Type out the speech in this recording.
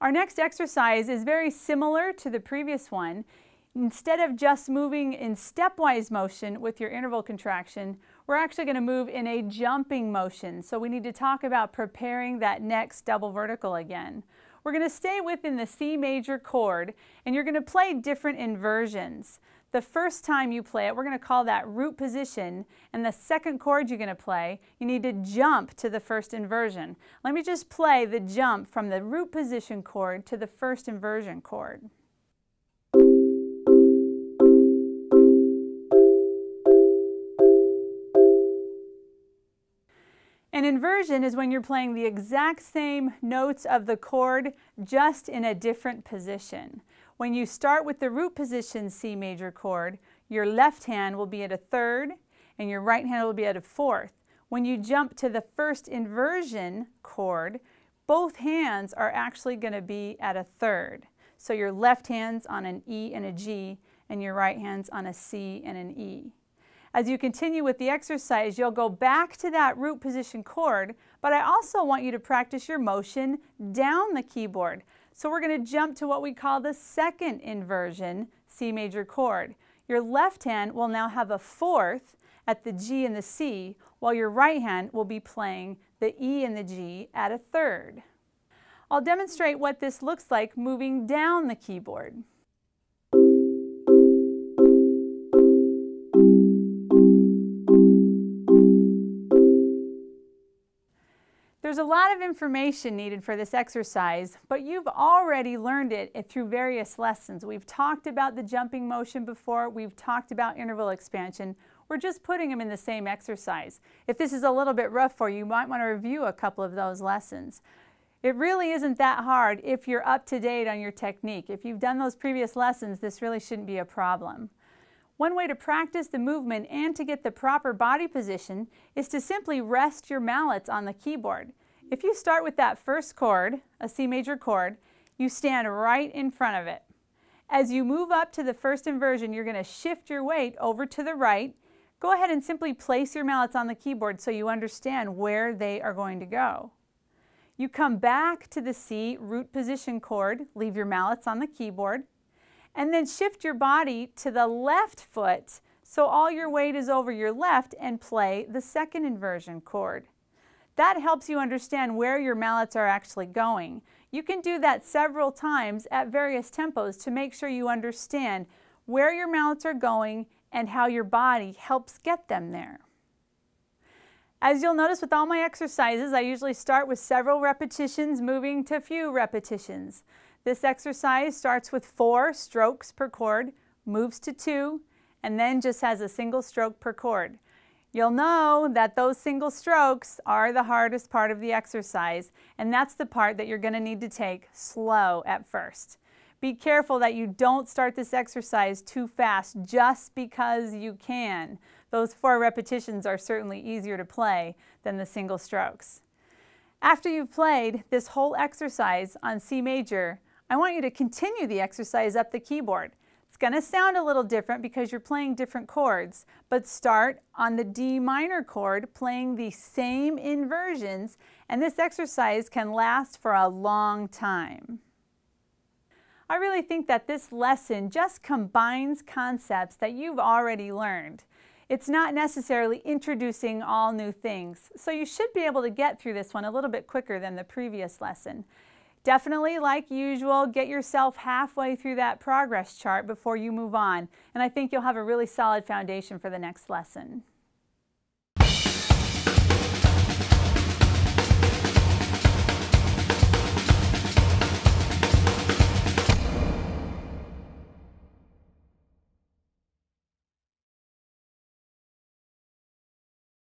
Our next exercise is very similar to the previous one. Instead of just moving in stepwise motion with your interval contraction, we're actually going to move in a jumping motion. So we need to talk about preparing that next double vertical again. We're going to stay within the C major chord, and you're going to play different inversions. The first time you play it, we're going to call that root position, and the second chord you're going to play, you need to jump to the first inversion. Let me just play the jump from the root position chord to the first inversion chord. An inversion is when you're playing the exact same notes of the chord, just in a different position. When you start with the root position C major chord, your left hand will be at a third and your right hand will be at a fourth. When you jump to the first inversion chord, both hands are actually going to be at a third. So your left hand's on an E and a G, and your right hand's on a C and an E. As you continue with the exercise, you'll go back to that root position chord, but I also want you to practice your motion down the keyboard. So we're going to jump to what we call the second inversion C major chord. Your left hand will now have a fourth at the G and the C, while your right hand will be playing the E and the G at a third. I'll demonstrate what this looks like moving down the keyboard. There's a lot of information needed for this exercise, but you've already learned it through various lessons. We've talked about the jumping motion before, we've talked about interval expansion. We're just putting them in the same exercise. If this is a little bit rough for you, you might want to review a couple of those lessons. It really isn't that hard if you're up to date on your technique. If you've done those previous lessons, this really shouldn't be a problem. One way to practice the movement and to get the proper body position is to simply rest your mallets on the keyboard. If you start with that first chord, a C major chord, you stand right in front of it. As you move up to the first inversion, you're going to shift your weight over to the right. Go ahead and simply place your mallets on the keyboard so you understand where they are going to go. You come back to the C root position chord, leave your mallets on the keyboard, and then shift your body to the left foot so all your weight is over your left and play the second inversion chord. That helps you understand where your mallets are actually going. You can do that several times at various tempos to make sure you understand where your mallets are going and how your body helps get them there. As you'll notice with all my exercises, I usually start with several repetitions, moving to few repetitions. This exercise starts with 4 strokes per chord, moves to 2, and then just has a single stroke per chord. You'll know that those single strokes are the hardest part of the exercise, and that's the part that you're going to need to take slow at first. Be careful that you don't start this exercise too fast just because you can. Those 4 repetitions are certainly easier to play than the single strokes. After you've played this whole exercise on C major, I want you to continue the exercise up the keyboard. It's going to sound a little different because you're playing different chords, but start on the D minor chord playing the same inversions, and this exercise can last for a long time. I really think that this lesson just combines concepts that you've already learned. It's not necessarily introducing all new things, so you should be able to get through this one a little bit quicker than the previous lesson. Definitely, like usual, get yourself halfway through that progress chart before you move on, and I think you'll have a really solid foundation for the next lesson.